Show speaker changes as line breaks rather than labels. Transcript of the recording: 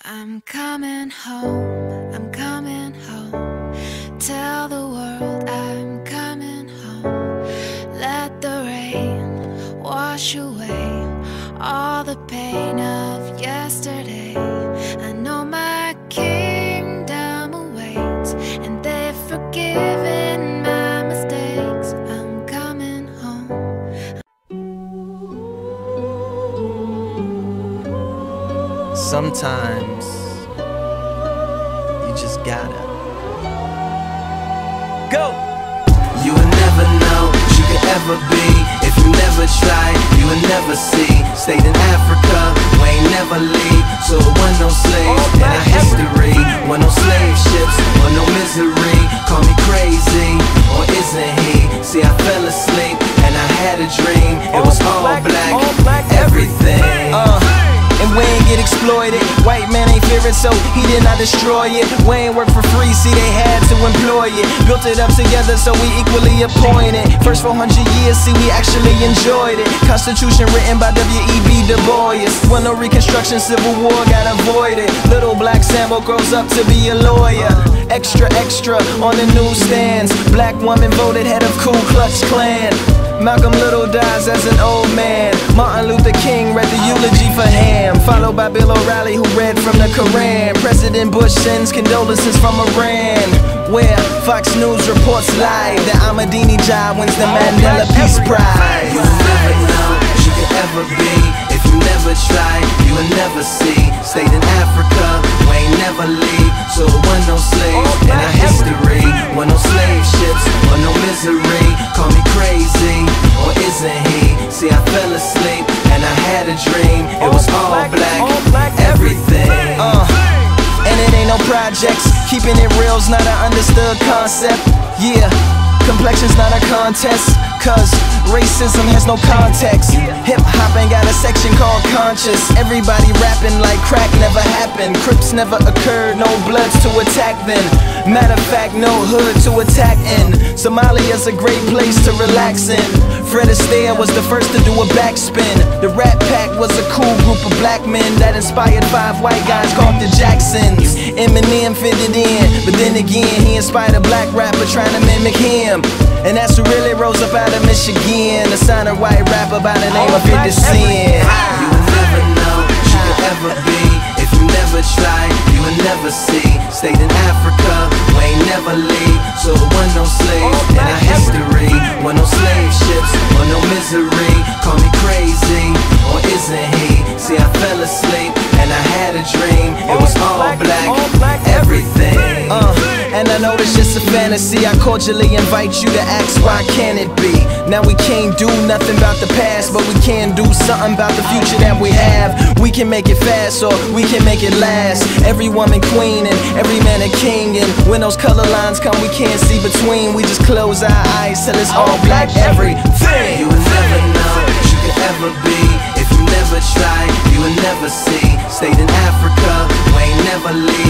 I'm coming home, I'm coming home. Tell the world I'm coming home. Let the rain wash away all the pain of yesterday. I know my kingdom awaits, and they've forgiven my mistakes. I'm coming home.
Sometimes you just gotta go.
You will never know what you could ever be if you never try, you will never see. Stayed in Africa, we ain't never leave. So it wasn't no slaves in our history. Wasn't no slave ships or no misery. Call me crazy, or isn't he? See, I fell asleep and I had a dream. It was all black, everything.
And we ain't get exploited. White man ain't fear it, so he did not destroy it. We ain't work for free, see they had to employ it. Built it up together, so we equally appointed. First 400 years, see we actually enjoyed it. Constitution written by W.E.B. Du Bois. When no Reconstruction, Civil War got avoided. Little black Sambo grows up to be a lawyer. Extra, extra on the newsstands. Black woman voted head of Ku Klux Klan. Malcolm Little dies as an old man. Martin Luther King read the eulogy for Ham, followed by Bill O'Reilly who read from the Koran. President Bush sends condolences from Iran, where Fox News reports live that Ahmadinejad wins the Mandela Peace Prize.
You will never know what you could ever be if you never try, you will never see. Stayed in Africa, we ain't never leave. So it wasn't no slaves in our history. Wasn't no slave ships or no misery. Call me crazy, or isn't he? See, I fell asleep and I had a dream. It was all black, everything.
And it ain't no projects. Keeping it real's not an understood concept. Yeah, complexion's not a contest, cause racism has no context. Hip-hop ain't got a section called conscious. Everybody rapping like crack never happened. Crips never occurred, no bloods to attack then. Matter of fact, no hood to attack in. Somalia's a great place to relax in. Fred Astaire was the first to do a backspin. The Rat Pack was a cool group of black men that inspired 5 white guys called the Jacksons. Eminem fitted in, but then again he inspired a black rapper trying to mimic him. And that's who really rose up out of Michigan, a signed white rapper by the name of 50 Cent.
You will never know what you could ever be if you never try, you will never see. Stayed in Africa, we ain't never leave. So it wasn't no slaves in our history. Wasn't no slave ships or no misery. Call me crazy, or isn't he? See, I fell asleep and I had a dream. It was all black, everything.
And I know it's just a fantasy. I cordially invite you to ask, why can't it be? Now we can't do nothing about the past, but we can do something about the future that we have. We can make it fast, or we can make it last. Every woman queen and every man a king. And when those color lines come, we can't see between. We just close our eyes till it's all black, everything.
You will never know what you could ever be if you never try, you will never see. Stayed in Africa, we ain't never leave.